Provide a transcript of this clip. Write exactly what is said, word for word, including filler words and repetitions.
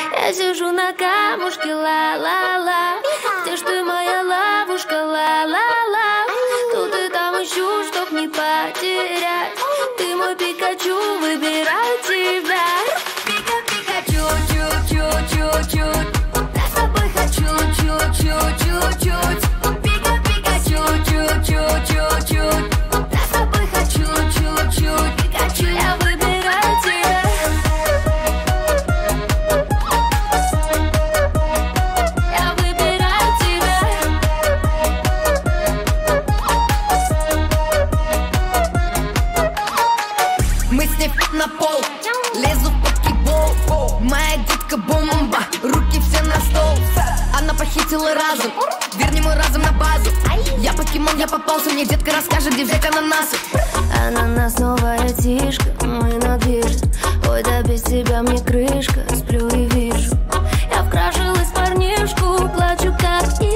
Я сижу на камушке, ла-ла-ла. Где ж ты, моя ловушка, ла-ла-ла. Тут и там ищу, чтоб не потерять. Ты мой Пикачу, выбирай тебя. Пика-пикачу, чу-чу-чу-чуть. Я с тобой хочу, чу-чу-чу-чуть. Пика-пикачу, чу-чу-чу-чуть. Я с тобой хочу, чу-чуть. Пикачу, я выбираю тебя. Я выбираю тебя. Мы с ней на пол, лезу в покебол. Моя детка бомба, руки все на стол. Она похитила разум, верни мой разум на базу. Я покемон, я попался, мне детка расскажет, где взять ананасы. Ананас, новая тишка, мы на движке. Ой, да без тебя мне крышка, сплю и вижу. Я вкрашилась в парнишку, плачу как